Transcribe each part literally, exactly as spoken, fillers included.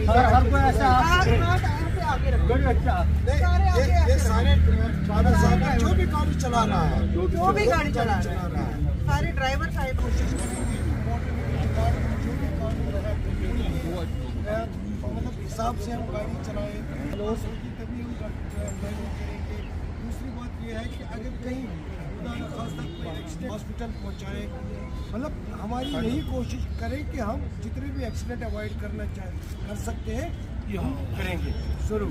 हर कोई ऐसा ये सारे जो भी गाड़ी चला रहा है जो भी गाड़ी चला रहा है सारे ड्राइवर साइड मतलब हिसाब से हम गाड़ी चलाएं, तभी हम ड्राइविंग करेंगे। दूसरी बात ये है कि अगर कहीं हॉस्पिटल पहुंचाए, मतलब हमारी यही कोशिश करें कि हम जितने भी एक्सीडेंट अवॉइड करना चाह कर सकते हैं ये हम करेंगे जरूर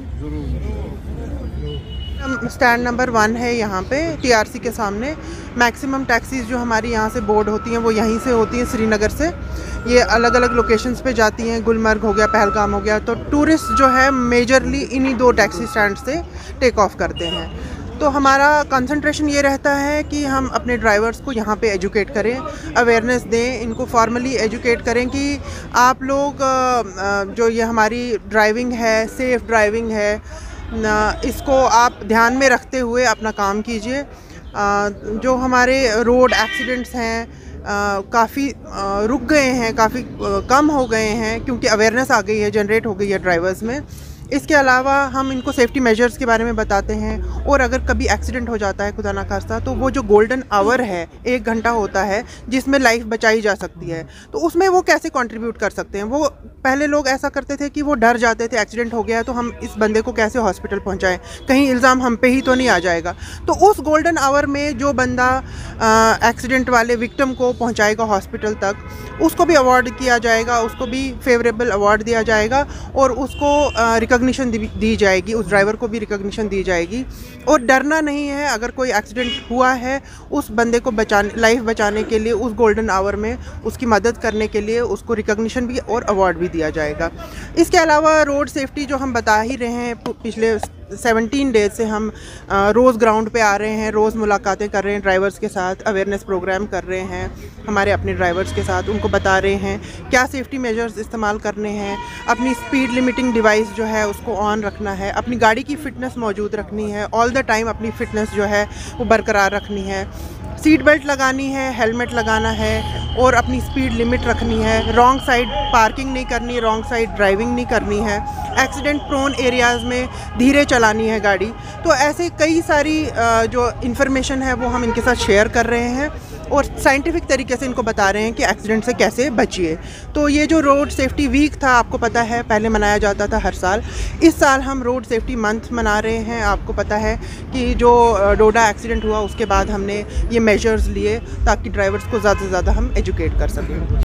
जरूर। स्टैंड नंबर वन है यहाँ पे टीआरसी के सामने। मैक्सिमम टैक्सीज जो हमारी यहाँ से बोर्ड होती हैं वो यहीं से होती हैं, श्रीनगर से। ये अलग अलग लोकेशंस पे जाती हैं, गुलमर्ग हो गया, पहलगाम हो गया। तो टूरिस्ट जो है मेजरली इन्हीं दो टैक्सी स्टैंड से टेक ऑफ करते हैं। तो हमारा कंसंट्रेशन ये रहता है कि हम अपने ड्राइवर्स को यहाँ पे एजुकेट करें, अवेयरनेस दें, इनको फॉर्मली एजुकेट करें कि आप लोग जो ये हमारी ड्राइविंग है, सेफ़ ड्राइविंग है, इसको आप ध्यान में रखते हुए अपना काम कीजिए। जो हमारे रोड एक्सीडेंट्स हैं काफ़ी रुक गए हैं, काफ़ी कम हो गए हैं क्योंकि अवेयरनेस आ गई है, जनरेट हो गई है ड्राइवर्स में। इसके अलावा हम इनको सेफ्टी मेजर्स के बारे में बताते हैं। और अगर कभी एक्सीडेंट हो जाता है खुदा ना खास्ता, तो वो जो गोल्डन आवर है, एक घंटा होता है जिसमें लाइफ बचाई जा सकती है, तो उसमें वो कैसे कंट्रीब्यूट कर सकते हैं। वो पहले लोग ऐसा करते थे कि वो डर जाते थे एक्सीडेंट हो गया है तो हम इस बंदे को कैसे हॉस्पिटल पहुंचाएं, कहीं इल्ज़ाम हम पे ही तो नहीं आ जाएगा। तो उस गोल्डन आवर में जो बंदा एक्सीडेंट वाले विक्टिम को पहुंचाएगा हॉस्पिटल तक, उसको भी अवार्ड किया जाएगा, उसको भी फेवरेबल अवार्ड दिया जाएगा और उसको रिकॉग्निशन दी जाएगी, उस ड्राइवर को भी रिकॉग्निशन दी जाएगी। और डरना नहीं है, अगर कोई एक्सीडेंट हुआ है उस बंदे को बचाने, लाइफ बचाने के लिए उस गोल्डन आवर में उसकी मदद करने के लिए उसको रिकॉग्निशन भी और अवार्ड भी दिया जाएगा। इसके अलावा रोड सेफ्टी जो हम बता ही रहे हैं, पिछले सत्रह डेज से हम रोज़ ग्राउंड पे आ रहे हैं, रोज़ मुलाकातें कर रहे हैं ड्राइवर्स के साथ, अवेयरनेस प्रोग्राम कर रहे हैं हमारे अपने ड्राइवर्स के साथ, उनको बता रहे हैं क्या सेफ्टी मेजर्स इस्तेमाल करने हैं, अपनी स्पीड लिमिटिंग डिवाइस जो है उसको ऑन रखना है, अपनी गाड़ी की फ़िटनेस मौजूद रखनी है, ऑल द टाइम अपनी फ़िटनेस जो है वो बरकरार रखनी है, सीट बेल्ट लगानी है, हेलमेट लगाना है और अपनी स्पीड लिमिट रखनी है, रॉन्ग साइड पार्किंग नहीं करनी, रॉन्ग साइड ड्राइविंग नहीं करनी है, एक्सीडेंट प्रोन एरियाज़ में धीरे चलानी है गाड़ी। तो ऐसे कई सारी जो इन्फॉर्मेशन है वो हम इनके साथ शेयर कर रहे हैं और साइंटिफिक तरीके से इनको बता रहे हैं कि एक्सीडेंट से कैसे बचिए। तो ये जो रोड सेफ्टी वीक था, आपको पता है पहले मनाया जाता था हर साल, इस साल हम रोड सेफ्टी मंथ मना रहे हैं। आपको पता है कि जो डोडा एक्सीडेंट हुआ उसके बाद हमने ये मेजर्स लिए ताकि ड्राइवर्स को ज़्यादा से ज़्यादा हम एजुकेट कर सकें।